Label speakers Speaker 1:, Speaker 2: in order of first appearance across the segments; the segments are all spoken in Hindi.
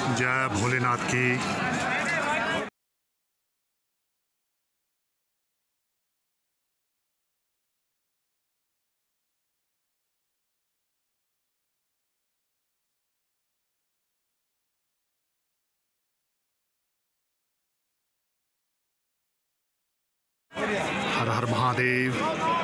Speaker 1: जय भोलेनाथ की। हर हर महादेव।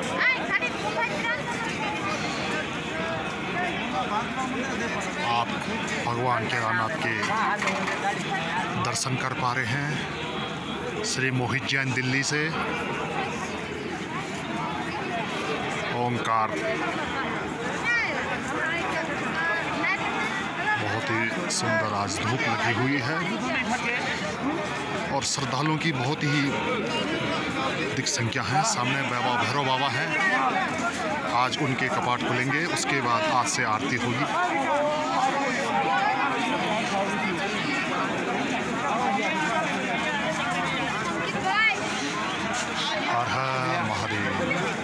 Speaker 1: आप भगवान केदारनाथ के दर्शन कर पा रहे हैं श्री मोहित जैन दिल्ली से। ओमकार बहुत ही सुंदर आज धूप लगी हुई है और श्रद्धालुओं की बहुत ही अधिक संख्या है। सामने बाबा भैरव बाबा हैं, आज उनके कपाट खुलेंगे, उसके बाद आज से आरती होगी। हर हर महादेव।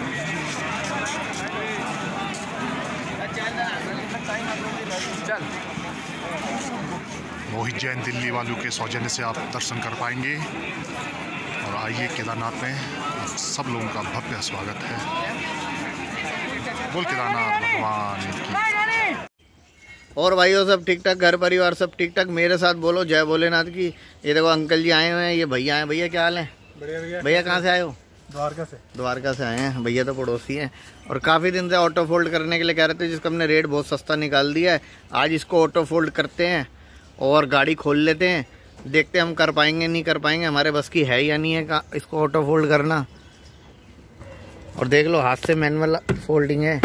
Speaker 1: मोहित जैन दिल्ली वालों के सौजन्य से आप दर्शन कर पाएंगे। और आइए केदारनाथ में आप सब लोगों का भव्य स्वागत है। बोल केदारनाथ भगवान की।
Speaker 2: और भाइयों सब ठीक ठाक, घर परिवार सब ठीक ठाक, मेरे साथ बोलो जय भोलेनाथ की। ये देखो अंकल जी आए हुए हैं, ये भैया हैं। भैया क्या हाल है?
Speaker 3: बढ़िया।
Speaker 2: भैया कहाँ से आए हो? द्वारका से आए हैं। भैया तो पड़ोसी हैं और काफ़ी दिन से ऑटो फोल्ड करने के लिए कह रहे थे, जिसका हमने रेट बहुत सस्ता निकाल दिया है। आज इसको ऑटो फोल्ड करते हैं और गाड़ी खोल लेते हैं, देखते हैं हम कर पाएंगे नहीं कर पाएंगे, हमारे बस की है या नहीं है इसको ऑटो फोल्ड करना। और देख लो हाथ से मैनुअल फोल्डिंग है,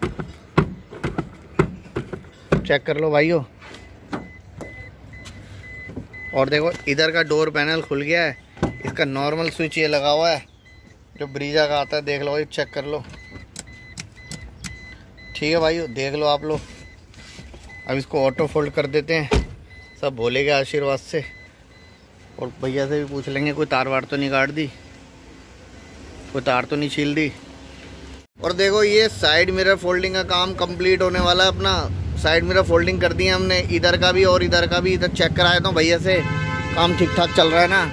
Speaker 2: चेक कर लो भाइयों। और देखो इधर का डोर पैनल खुल गया है, इसका नॉर्मल स्विच ये लगा हुआ है जो ब्रीजा का आता है, देख लो भाई, चेक कर लो। ठीक है भाइयों, देख लो आप लोग। अब इसको ऑटो फोल्ड कर देते हैं सब भोले के आशीर्वाद से। और भैया से भी पूछ लेंगे कोई तार वार तो नहीं काट दी, कोई तार तो नहीं छील दी। और देखो ये साइड मिरर फोल्डिंग का काम कंप्लीट होने वाला है अपना। साइड मिरर फोल्डिंग कर दी है हमने, इधर का भी और इधर का भी। इधर चेक कराया था भैया से, काम ठीक ठाक चल रहा है ना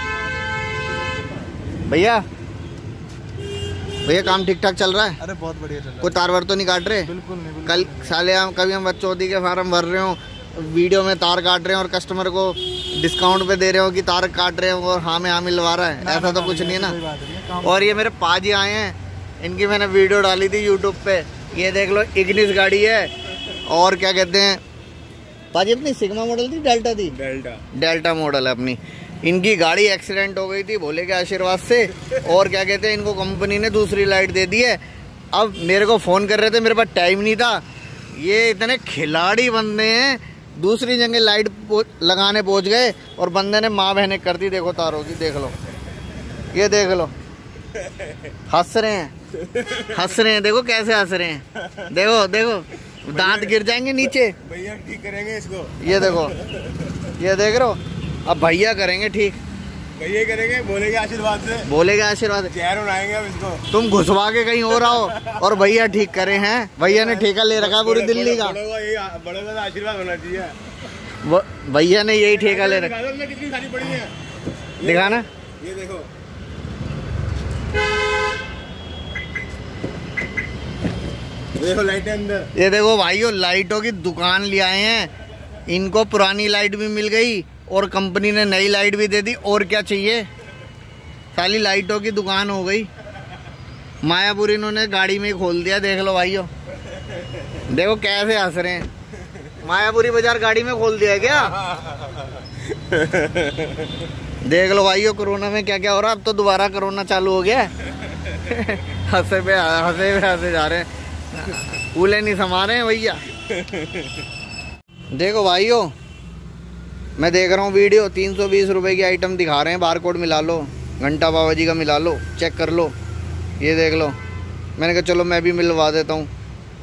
Speaker 2: भैया? भैया काम ठीक ठाक चल रहा है?
Speaker 3: अरे बहुत बढ़िया चल रहा है।
Speaker 2: कोई तार वार तो नहीं काट रहे?
Speaker 3: बिल्कुल नहीं।
Speaker 2: कल साले हम कभी हम बच्चों के फार्म भर रहे हो, वीडियो में तार काट रहे हैं और कस्टमर को डिस्काउंट पे दे रहे हो कि तार काट रहे हो और हाँ में हाँ मिलवा रहा है, ऐसा तो कुछ नहीं है ना। और ये मेरे पाजी आए हैं, इनकी मैंने वीडियो डाली थी यूट्यूब पे। ये देख लो इग्निस गाड़ी है और क्या कहते हैं पाजी, अपनी सिग्मा मॉडल थी डेल्टा थी? डेल्टा मॉडल है अपनी। इनकी गाड़ी एक्सीडेंट हो गई थी भोले के आशीर्वाद से, और क्या कहते हैं इनको कंपनी ने दूसरी लाइट दे दी है। अब मेरे को फ़ोन कर रहे थे, मेरे पास टाइम नहीं था। ये इतने खिलाड़ी बंदे हैं, दूसरी जगह लाइट लगाने पहुंच गए और बंदे ने माँ बहने कर दी। देखो तारों की, देख लो, ये देख लो, हंस रहे हैं, हंस रहे हैं, देखो कैसे हंस रहे हैं, देखो देखो, दांत गिर जाएंगे नीचे।
Speaker 3: भैया ठीक करेंगे इसको,
Speaker 2: ये देखो, ये देख रहे हो, अब भैया करेंगे ठीक,
Speaker 3: भैया करेंगे भोले के आशीर्वाद से।
Speaker 2: भोले के आशीर्वाद
Speaker 3: जहर उड़ाएंगे अब इसको।
Speaker 2: तुम घुसवा के कहीं और आओ और भैया ठीक करे हैं। भैया ने ठेका ले रखा पूरी दिल्ली का,
Speaker 3: बड़ों का आशीर्वाद होना चाहिए।
Speaker 2: भैया ने यही ठेका ले रखा।
Speaker 3: कितनी सारी पड़ी है,
Speaker 2: दिखाना,
Speaker 3: ये देखो, देखो लाइटें अंदर।
Speaker 2: ये देखो भाइयों, लाइटों की दुकान ले आए हैं। इनको पुरानी लाइट भी मिल गई और कंपनी ने नई लाइट भी दे दी। और क्या चाहिए, खाली लाइटों की दुकान हो गई। मायापुरी इन्होंने गाड़ी में ही खोल दिया, देख लो भाइयों, देखो कैसे हंस रहे हैं। मायापुरी बाजार गाड़ी में खोल दिया क्या? देख लो भाइयों, कोरोना में क्या क्या हो रहा है। अब तो दोबारा कोरोना चालू हो गया। हंसे पे हंसे जा रहे हैं, कूले नहीं समा रहे हैं भैया। देखो भाइयों, मैं देख रहा हूँ वीडियो, 320 रुपए की आइटम दिखा रहे हैं, बारकोड मिला लो, घंटा बाबा जी का मिला लो, चेक कर लो, ये देख लो। मैंने कहा चलो मैं भी मिलवा देता हूँ।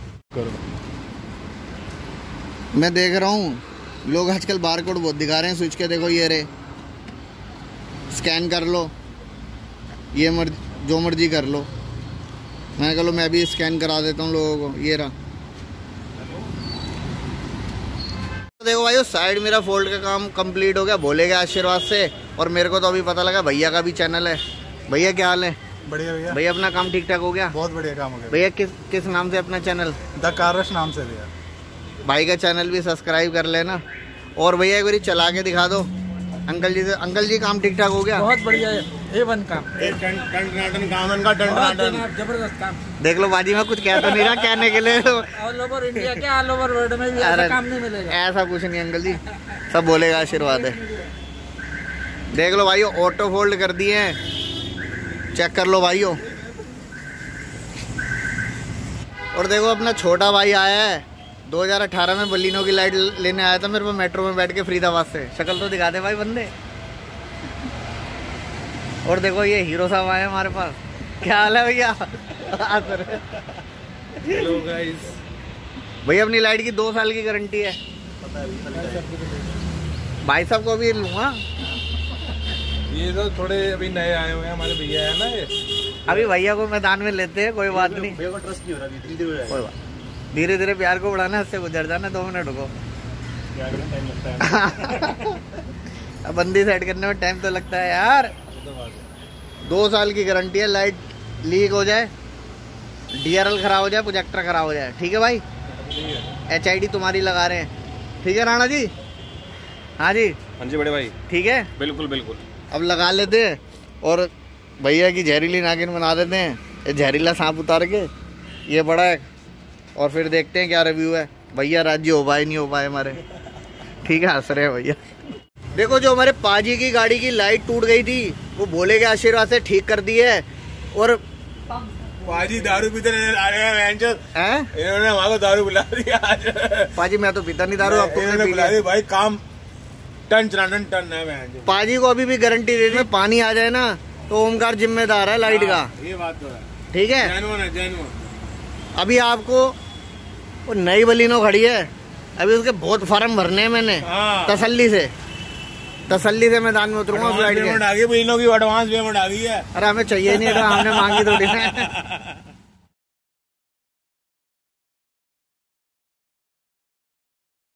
Speaker 2: मैं देख रहा हूँ लोग आजकल बारकोड बहुत दिखा रहे हैं स्विच के, देखो ये रे, स्कैन कर लो, ये जो मर्जी कर लो। मैंने कहा लो मैं भी स्कैन करा देता हूँ लोगों को, ये रहा। देखो भाई भाई साइड मेरा फोल्ड का काम कंप्लीट हो गया भोले के आशीर्वाद से। और मेरे को तो अभी पता लगा भैया का भी चैनल है। भैया क्या हाल है?
Speaker 4: बढ़िया भैया।
Speaker 2: भैया अपना काम ठीक ठाक हो गया?
Speaker 4: बहुत बढ़िया काम हो गया
Speaker 2: भैया किस नाम से अपना चैनल?
Speaker 4: द कारश नाम से भैया।
Speaker 2: भाई का चैनल भी सब्सक्राइब कर लेना। और भैया एक बार चला के दिखा दो अंकल जी से। अंकल जी काम ठीक ठाक हो गया?
Speaker 5: बहुत बढ़िया है, A1 काम।
Speaker 3: काम इनका
Speaker 5: जबरदस्त काम।
Speaker 2: देख लो बाजी, मैं कुछ कह तो नहीं रहा कहने के लिए।
Speaker 5: ऑल ओवर इंडिया क्या ऑल ओवर वर्ल्ड में भी ऐसा काम नहीं मिलेगा।
Speaker 2: ऐसा कुछ नहीं अंकल जी, सब बोलेगा आशीर्वाद है। देख लो भाइयों, ऑटो फोल्ड कर दिए हैं, चेक कर लो भाइयों। और देखो अपना छोटा भाई आया है 2018 में बलिनो की लाइट लेने आया था मेरे को मेट्रो में बैठ के फरीदाबाद से। शक्ल तो दिखा दे भाई बंदे। और देखो ये हीरो साहब आए हमारे पास। क्या हाल है भैया?
Speaker 3: Hello guys.
Speaker 2: भैया अपनी लाइट की 2 साल की गारंटी है। भाई साहब को भी लूँगा।
Speaker 3: ये तो थोड़े अभी नए आए हुए हैं हमारे भैया है ना ये।
Speaker 2: अभी भैया को मैदान में लेते हैं, कोई बात नहीं।
Speaker 3: भैया को ट्रस्ट नहीं हो रहा, धीरे धीरे
Speaker 2: कोई बात, धीरे धीरे प्यार को बढ़ाना, इससे गुजर जाना। 2 मिनट रुको।
Speaker 3: टाइम लगता है।
Speaker 2: अब बंदी सेट करने में टाइम तो लगता है यार। 2 साल की गारंटी है। लाइट लीक हो जाए, DRL खराब हो जाए, प्रोजेक्टर खराब हो जाए, ठीक है भाई? HID तुम्हारी लगा रहे हैं, ठीक है राणा जी? हाँ जी,
Speaker 3: हाँ जी बड़े भाई,
Speaker 2: ठीक है।
Speaker 3: बिल्कुल बिल्कुल।
Speaker 2: अब लगा लेते हैं और भैया की जहरीली नागिन बना देते हैं। ये जहरीला सांप उतार के ये बड़ा है, और फिर देखते हैं क्या रिव्यू है। भैया राजी हो पाए नहीं हो पाए हमारे, ठीक है? हंस रहे हैं भैया। देखो जो हमारे पाजी की गाड़ी की लाइट टूट गई थी वो भोले के आशीर्वाद से ठीक कर दी है। और
Speaker 3: पाजी दारू पीते आ रहे हैं, इन्होंने हमारे को दारू बुला दिया आज।
Speaker 2: पाजी मैं तो पीता नहीं दारू, अब तुमने पी लिया।
Speaker 3: भाई काम टन चनाटन टन है।
Speaker 2: पाजी को अभी भी गारंटी दे दी, पानी आ जाए ना तो ओमकार जिम्मेदार है लाइट का,
Speaker 3: ये बात तो है,
Speaker 2: ठीक है?
Speaker 3: जेन्युइन।
Speaker 2: अभी आपको वो नई बलिनो खड़ी है, अभी उसके बहुत फार्म भरने हैं मैंने। तसल्ली से मैदान में उतरूंगा उस लाइट के।
Speaker 3: एडवांस पेमेंट आ गई, बलिनो की एडवांस पेमेंट आ गई है।
Speaker 2: अरे हमें चाहिए नहीं था, हमने मांगी थोड़ी ना।